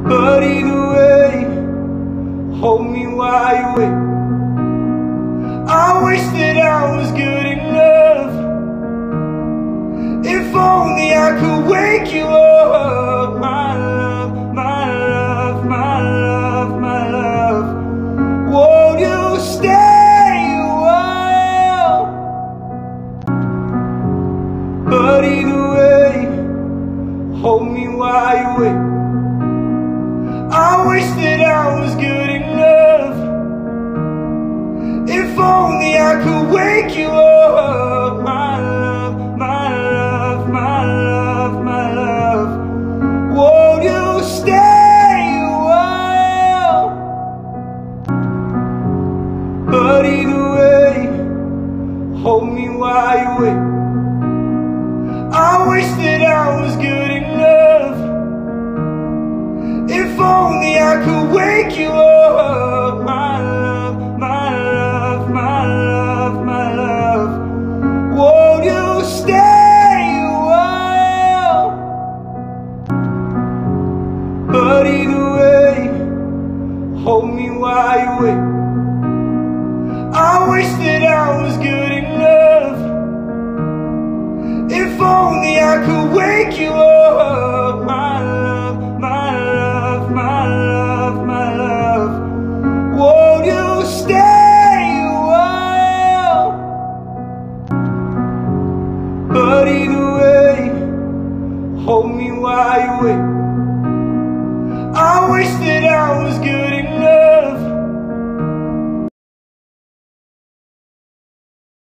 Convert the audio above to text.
But either way, hold me while you wait. I wish that I was good enough. If only I could wake you up. My love, my love, my love, my love. Won't you stay a while? But either way, hold me while you wait. I wish that I was good enough. If only I could wake you up. My love, my love, my love, my love. Won't you stay a while? But either way, hold me while you wait. I wish that I was good enough. If only I could wake you up. My love, my love, my love, my love. Won't you stay a while? But either way, hold me while you wait. I wish that I was good enough. If only I could wake you up. My love, my love, my love, my love. Won't you stay a while? But either way, hold me while you wait. I wish that I was good enough.